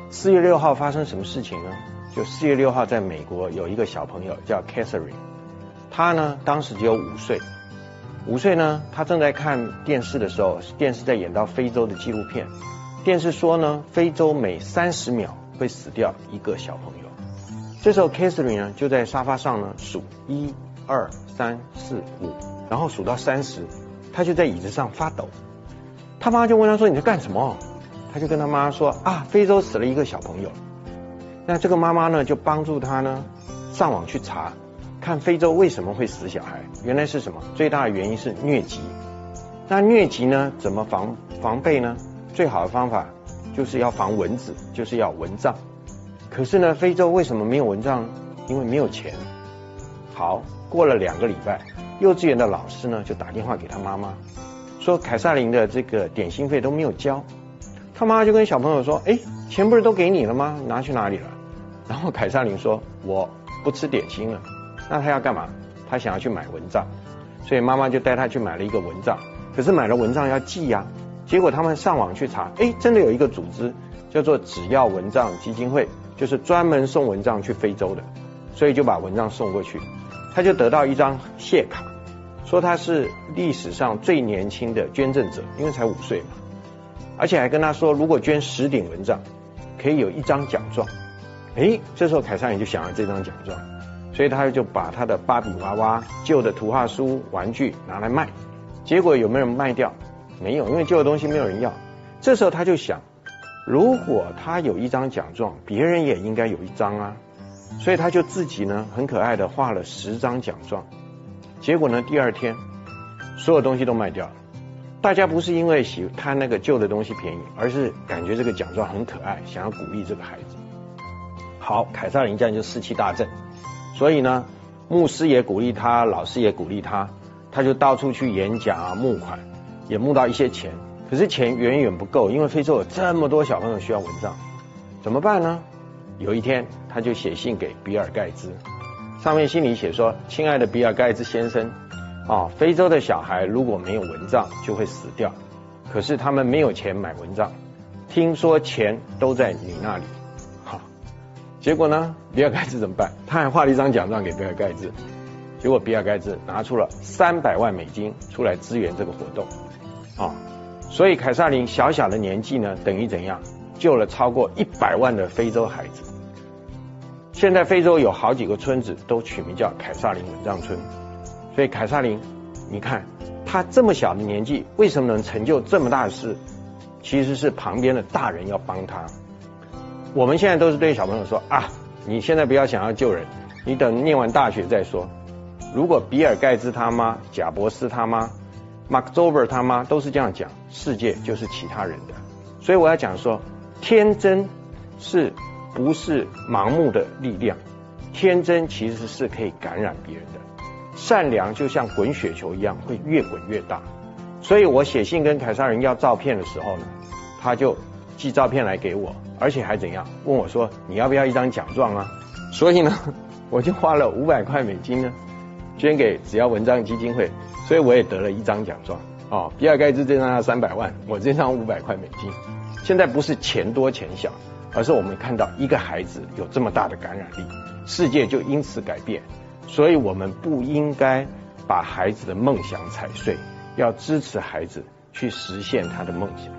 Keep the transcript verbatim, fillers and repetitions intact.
四月六号发生什么事情呢？就四月六号在美国有一个小朋友叫 Catherine， 他呢当时只有五岁，五岁呢他正在看电视的时候，电视在演到非洲的纪录片，电视说呢非洲每三十秒会死掉一个小朋友。这时候 Catherine 呢就在沙发上呢数一二三四五，然后数到三十，他就在椅子上发抖。他妈就问他说你在干什么？他就跟他妈说啊，非洲死了一个小朋友。那这个妈妈呢就帮助他呢上网去查，看非洲为什么会死小孩。原来是什么？最大的原因是疟疾。那疟疾呢怎么防防备呢？最好的方法就是要防蚊子，就是要蚊帐。可是呢非洲为什么没有蚊帐？因为没有钱。好，过了两个礼拜，幼稚园的老师呢就打电话给他妈妈，说凯撒琳的这个点心费都没有交。他妈就跟小朋友说，哎，钱不是都给你了吗？拿去哪里了？然后凯撒琳说，我不吃点心了。那他要干嘛？他想要去买蚊帐，所以妈妈就带他去买了一个蚊帐。可是买了蚊帐要寄呀、啊，结果他们上网去查，哎，真的有一个组织叫做只要蚊帐基金会，就是专门送蚊帐去非洲的，所以就把蚊帐送过去。他就得到一张谢卡，说他是历史上最年轻的捐赠者，因为才五岁嘛。而且还跟他说，如果捐十顶蚊帐，可以有一张奖状。诶，这时候凯撒琳就想要这张奖状，所以他就把他的芭比娃娃、旧的图画书、玩具拿来卖。结果有没有人卖掉？没有，因为旧的东西没有人要。这时候他就想，如果他有一张奖状，别人也应该有一张啊。所以他就自己呢很可爱的画了十张奖状。结果呢第二天，所有东西都卖掉了。大家不是因为喜贪那个旧的东西便宜，而是感觉这个奖状很可爱，想要鼓励这个孩子。好，凯撒琳这样就士气大振，所以呢牧师也鼓励他，老师也鼓励他，他就到处去演讲啊，募款，也募到一些钱。可是钱远远不够，因为非洲有这么多小朋友需要蚊帐，怎么办呢？有一天他就写信给比尔盖茨，上面信里写说，亲爱的比尔盖茨先生啊，非洲的小孩如果没有蚊帐就会死掉，可是他们没有钱买蚊帐，听说钱都在你那里。好，结果呢比尔盖茨怎么办？他还画了一张奖状给比尔盖茨，结果比尔盖茨拿出了三百万美金出来支援这个活动啊，所以凯撒琳小小的年纪呢，等于怎样救了超过一百万的非洲孩子。现在非洲有好几个村子都取名叫凯撒琳蚊帐村。所以凯撒琳，你看他这么小的年纪，为什么能成就这么大的事？其实是旁边的大人要帮他。我们现在都是对小朋友说啊，你现在不要想要救人，你等念完大学再说。如果比尔盖茨他妈、贾伯斯他妈、马克周伯他妈都是这样讲，世界就是其他人的。所以我要讲说，天真是不是盲目的力量？天真其实是可以感染别人的。善良就像滚雪球一样，会越滚越大。所以我写信跟凯撒琳要照片的时候呢，他就寄照片来给我，而且还怎样问我说，你要不要一张奖状啊？所以呢我就花了五百块美金呢捐给只要蚊帐基金会，所以我也得了一张奖状哦。比尔盖茨这张要三百万，我这张五百块美金。现在不是钱多钱小，而是我们看到一个孩子有这么大的感染力，世界就因此改变。所以我们不应该把孩子的梦想踩碎，要支持孩子去实现他的梦想。